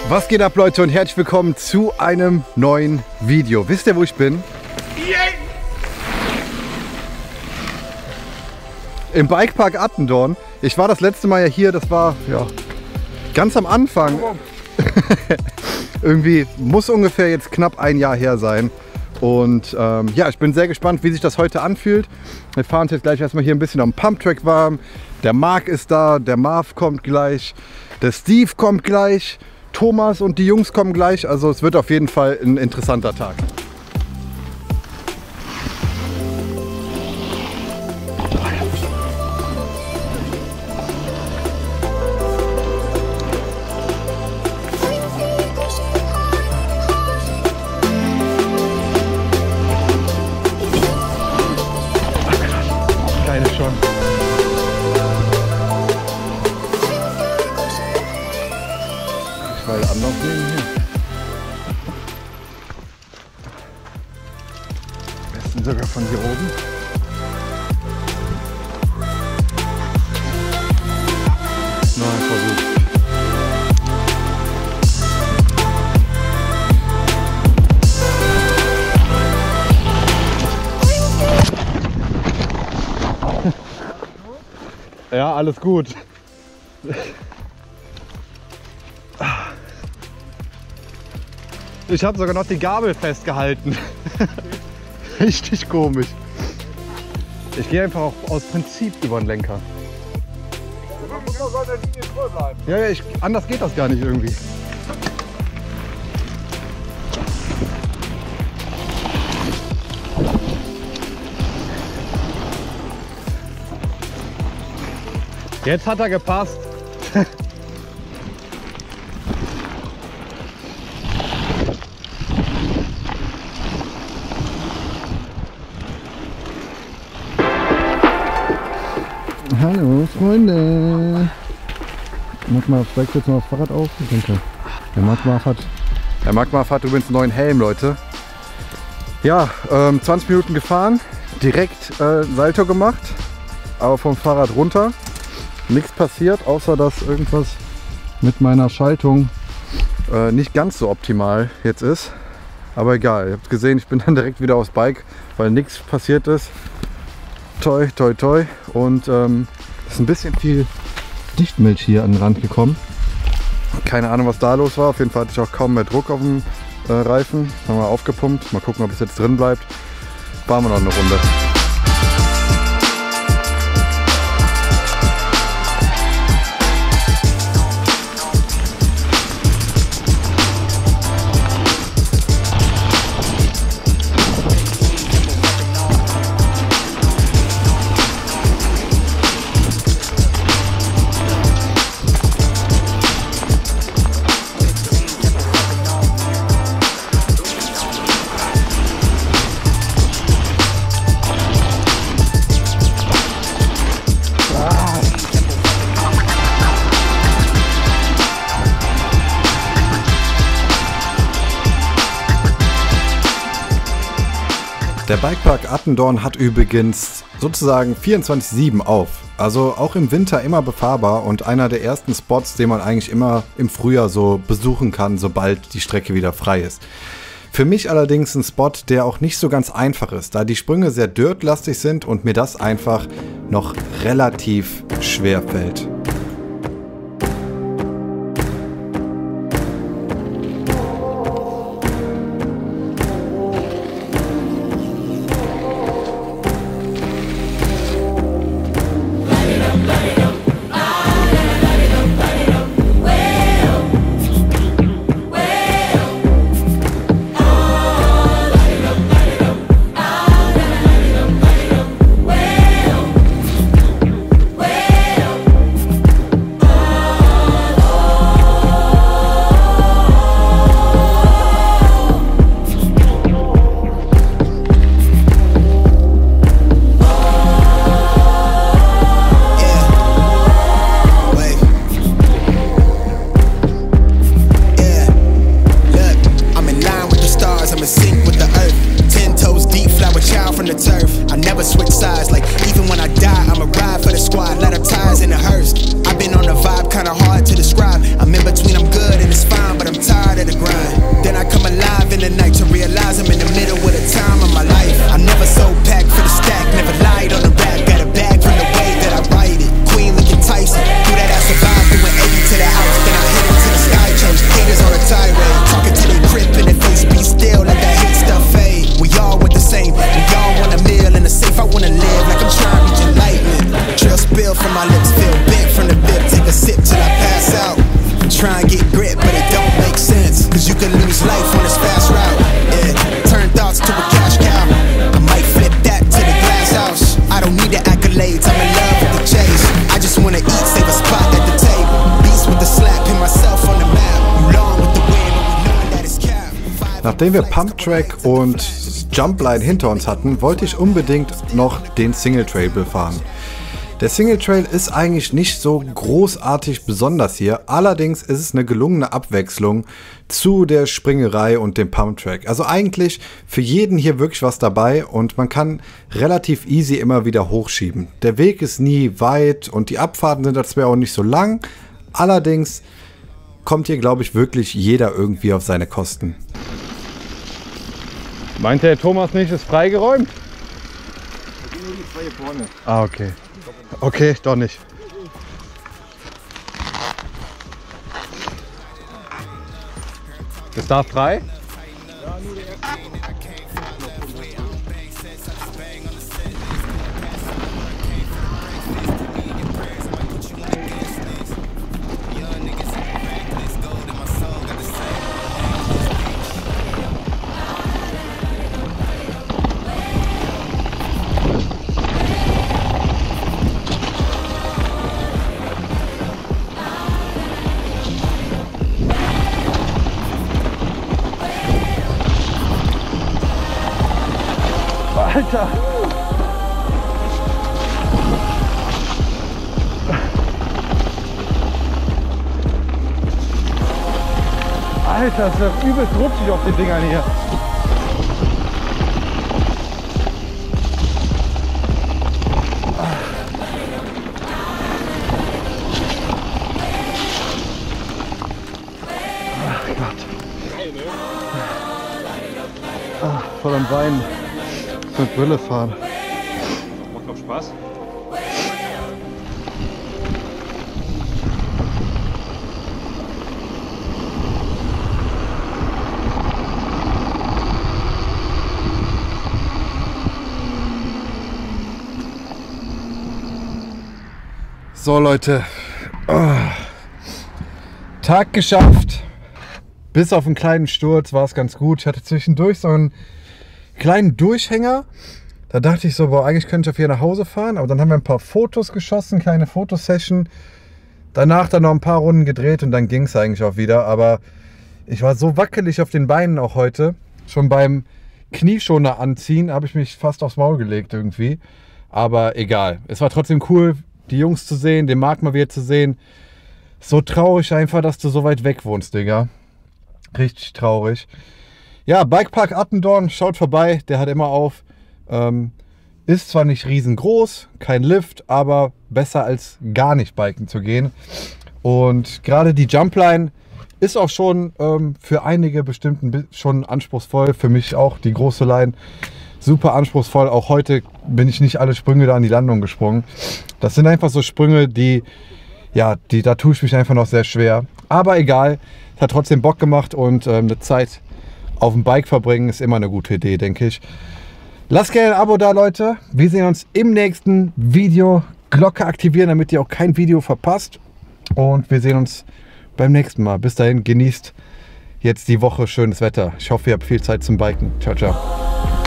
Was geht ab, Leute, und herzlich willkommen zu einem neuen Video. Wisst ihr, wo ich bin? Im Bikepark Attendorn. Ich war das letzte Mal ja hier, das war ja ganz am Anfang. Irgendwie muss ungefähr jetzt knapp ein Jahr her sein. Und ja, ich bin sehr gespannt, wie sich das heute anfühlt. Wir fahren uns jetzt gleich erstmal hier ein bisschen am Pumptrack warm. Der Marc ist da, der Marv kommt gleich, der Steve kommt gleich, Thomas und die Jungs kommen gleich. Also es wird auf jeden Fall ein interessanter Tag. Anlauf nehmen hier. Am besten sogar von hier oben. Nein, Versuch. Ja, alles gut. Ich habe sogar noch die Gabel festgehalten. Richtig komisch. Ich gehe einfach auch aus Prinzip über den Lenker. Man muss auch seiner Linie treu bleiben. Ja, anders geht das gar nicht irgendwie. Jetzt hat er gepasst. Hallo Freunde! Magma steigt jetzt noch aufs Fahrrad auf. Ich denke, der Magma hat übrigens einen neuen Helm, Leute. Ja, 20 Minuten gefahren, direkt Salto gemacht, aber vom Fahrrad runter. Nichts passiert, außer dass irgendwas mit meiner Schaltung nicht ganz so optimal jetzt ist. Aber egal, ihr habt gesehen, ich bin dann direkt wieder aufs Bike, weil nichts passiert ist. Toi, toi, toi. Und ist ein bisschen viel Dichtmilch hier an den Rand gekommen. Keine Ahnung, was da los war. Auf jeden Fall hatte ich auch kaum mehr Druck auf dem Reifen. Haben wir aufgepumpt. Mal gucken, ob es jetzt drin bleibt. Fahren wir noch eine Runde. Der Bikepark Attendorn hat übrigens sozusagen 24/7 auf. Also auch im Winter immer befahrbar und einer der ersten Spots, den man eigentlich immer im Frühjahr so besuchen kann, sobald die Strecke wieder frei ist. Für mich allerdings ein Spot, der auch nicht so ganz einfach ist, da die Sprünge sehr dirtlastig sind und mir das einfach noch relativ schwer fällt. cause you can lose life on this fast route. Yeah, turn thoughts to a cash cow. I might flip that to the glass house. I don't need the accolades, I'm in love with the chase. I just wanna eat, save a spot at the table. Beast with the slap, pin myself on the map. You long with the wind, but we know that it's cap. Nachdem wir Pump Track und Jump Line hinter uns hatten, wollte ich unbedingt noch den Single Trail befahren. Der Single Trail ist eigentlich nicht so großartig besonders hier, allerdings ist es eine gelungene Abwechslung zu der Springerei und dem Pump Track. Also eigentlich für jeden hier wirklich was dabei und man kann relativ easy immer wieder hochschieben. Der Weg ist nie weit und die Abfahrten sind zwar auch nicht so lang, allerdings kommt hier, glaube ich, wirklich jeder irgendwie auf seine Kosten. Meint der Thomas nicht, ist freigeräumt? Nur die freie vorne. Ah, okay. Okay, doch nicht. Ist da frei? Ja, nur der erste. Alter! Alter, das ist übelst rutschig auf den Dingern hier. Ach Gott. Ach, voll am Bein. Mit Brille fahren. Macht noch Spaß. So Leute, Tag geschafft. Bis auf einen kleinen Sturz war es ganz gut. Ich hatte zwischendurch so einen kleinen Durchhänger. Da dachte ich so, boah, eigentlich könnte ich auf hier nach Hause fahren. Aber dann haben wir ein paar Fotos geschossen, kleine Fotosession. Danach dann noch ein paar Runden gedreht und dann ging es eigentlich auch wieder. Aber ich war so wackelig auf den Beinen auch heute. Schon beim Knieschoner anziehen habe ich mich fast aufs Maul gelegt irgendwie. Aber egal. Es war trotzdem cool, die Jungs zu sehen, den Marc mal wieder zu sehen. So traurig einfach, dass du so weit weg wohnst, Digga. Richtig traurig. Ja, Bikepark Attendorn, schaut vorbei, der hat immer auf. Ist zwar nicht riesengroß, kein Lift, aber besser als gar nicht biken zu gehen. Und gerade die Jumpline ist auch schon für einige bestimmt schon anspruchsvoll. Für mich auch die große Line super anspruchsvoll. Auch heute bin ich nicht alle Sprünge da an die Landung gesprungen. Das sind einfach so Sprünge, da tue ich mich einfach noch sehr schwer. Aber egal, es hat trotzdem Bock gemacht und eine Zeit auf dem Bike verbringen ist immer eine gute Idee, denke ich. Lasst gerne ein Abo da, Leute. Wir sehen uns im nächsten Video. Glocke aktivieren, damit ihr auch kein Video verpasst. Und wir sehen uns beim nächsten Mal. Bis dahin, genießt jetzt die Woche schönes Wetter. Ich hoffe, ihr habt viel Zeit zum Biken. Ciao, ciao.